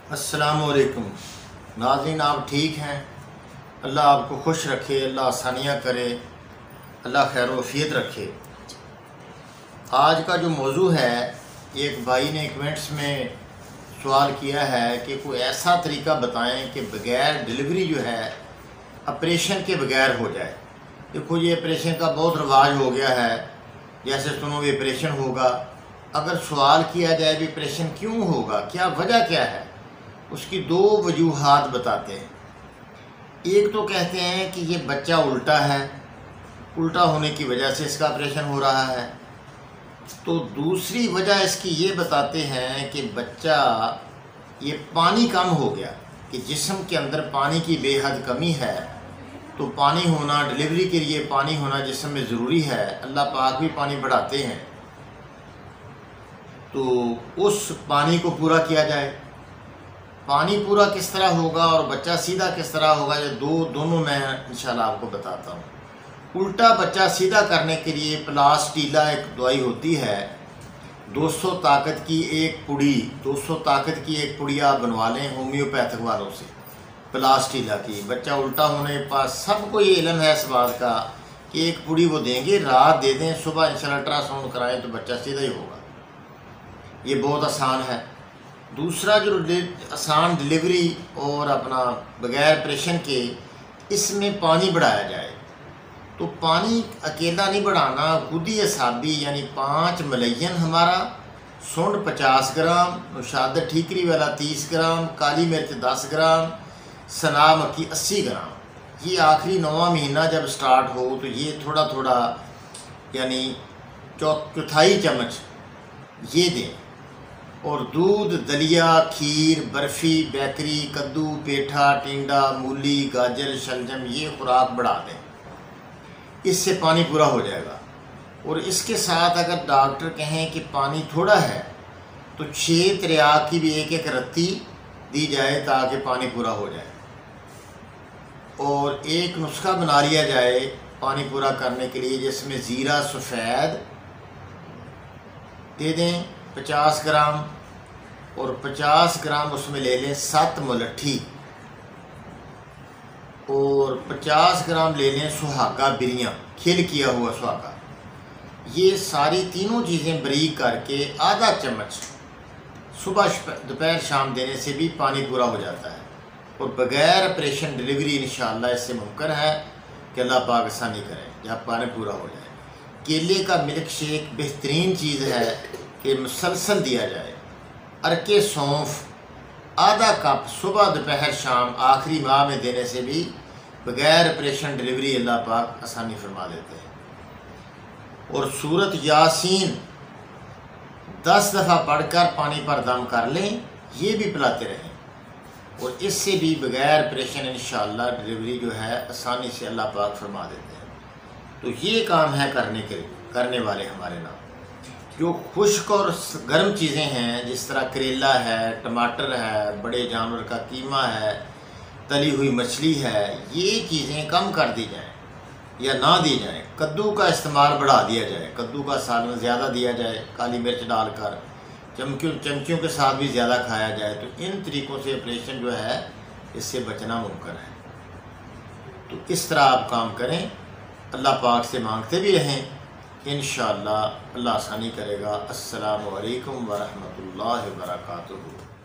अस्सलामुअलैकुम नाज़रीन, आप ठीक हैं? अल्लाह आपको खुश रखे, अल्लाह आसानियाँ करे, अल्लाह खैर वफ़ियत रखे। आज का जो मौजू है, एक भाई ने कमेंट्स में सवाल किया है कि कोई ऐसा तरीका बताएं कि बग़ैर डिलीवरी जो है ऑपरेशन के बग़ैर हो जाए। देखो, ये ऑपरेशन का बहुत रिवाज हो गया है, जैसे सुनो भी ऑपरेशन होगा। अगर सवाल किया जाए भी ऑपरेशन क्यों होगा, क्या वजह क्या है, उसकी दो वजूहात बताते हैं। एक तो कहते हैं कि ये बच्चा उल्टा है, उल्टा होने की वजह से इसका ऑपरेशन हो रहा है। तो दूसरी वजह इसकी ये बताते हैं कि बच्चा ये पानी कम हो गया, कि जिस्म के अंदर पानी की बेहद कमी है। तो पानी होना, डिलीवरी के लिए पानी होना जिस्म में ज़रूरी है। अल्लाह पाक भी पानी बढ़ाते हैं, तो उस पानी को पूरा किया जाए। पानी पूरा किस तरह होगा और बच्चा सीधा किस तरह होगा, ये दोनों मैं इंशाल्लाह आपको बताता हूँ। उल्टा बच्चा सीधा करने के लिए प्लास्टीला एक दवाई होती है, 200 ताकत की एक पुड़ी, 200 ताकत की एक पुड़ी आप बनवा लें होम्योपैथिक वालों से, प्लास्टीला की। बच्चा उल्टा होने के पास सबको ये इल्म है इस बात का कि एक पुड़ी वो देंगे, रात दे दें, सुबह इंशाल्लाह अल्ट्रासाउंड कराएं तो बच्चा सीधा ही होगा। ये बहुत आसान है। दूसरा जो आसान डिलीवरी और अपना बग़ैर ऑपरेशन के, इसमें पानी बढ़ाया जाए। तो पानी अकेला नहीं बढ़ाना, खुद ही असाबी यानी 5 मलयन हमारा, सुंड 50 ग्राम, नुशादत ठीकरी वाला 30 ग्राम, काली मिर्च 10 ग्राम, सना मक्की 80 ग्राम। ये आखिरी 9वां महीना जब स्टार्ट हो तो ये थोड़ा थोड़ा यानी चौथाई चम्मच ये दें। और दूध, दलिया, खीर, बर्फ़ी, बेकरी, कद्दू, पेठा, टिंडा, मूली, गाजर, शलजम, ये खुराक बढ़ा दें। इससे पानी पूरा हो जाएगा। और इसके साथ अगर डॉक्टर कहें कि पानी थोड़ा है तो 6 त्रियाग की भी एक रत्ती दी जाए ताकि पानी पूरा हो जाए। और एक नुस्खा बना लिया जाए पानी पूरा करने के लिए, जिसमें ज़ीरा सफ़ेद दे दें 50 ग्राम, और 50 ग्राम उसमें ले लें 7 मुलट्ठी, और 50 ग्राम ले लें सुहागा बिरियाँ, खिल किया हुआ सुहागा। ये सारी तीनों चीज़ें बारीक करके आधा चम्मच सुबह दोपहर शाम देने से भी पानी पूरा हो जाता है। और बग़ैर ऑपरेशन डिलीवरी इंशाअल्लाह इससे मुमकिन है कि अल्लाह पाक आसानी करें, जहाँ पानी पूरा हो जाए। केले का मिल्क शेक बेहतरीन चीज़ है कि मुसलसल दिया जाए। अरके सौंफ आधा कप सुबह दोपहर शाम आखिरी माह में देने से भी बग़ैर ऑपरेशन डिलीवरी अल्लाह पाक आसानी फरमा देते हैं। और सूरत यासीन 10 दफ़ा पढ़कर पानी पर दम कर लें, ये भी पिलाते रहें। और इससे भी बग़ैर ऑपरेशन इंशाअल्लाह डिलीवरी जो है आसानी से अल्लाह पाक फरमा देते हैं। तो ये काम है करने वाले हमारे नाम। जो खुश्क और गर्म चीज़ें हैं, जिस तरह करेला है, टमाटर है, बड़े जानवर का कीमा है, तली हुई मछली है, ये चीज़ें कम कर दी जाएं या ना दी जाएं। कद्दू का इस्तेमाल बढ़ा दिया जाए, कद्दू का सालन ज़्यादा दिया जाए, काली मिर्च डालकर चमकियों के साथ भी ज़्यादा खाया जाए। तो इन तरीक़ों से ऑपरेशन जो है इससे बचना मुमकिन है। तो इस तरह आप काम करें, अल्लाह पाक से मांगते भी रहें, इंशाअल्लाह अल्लाह आसानी करेगा। अस्सलामु अलैकुम व रहमतुल्लाहि व बरकातुहू।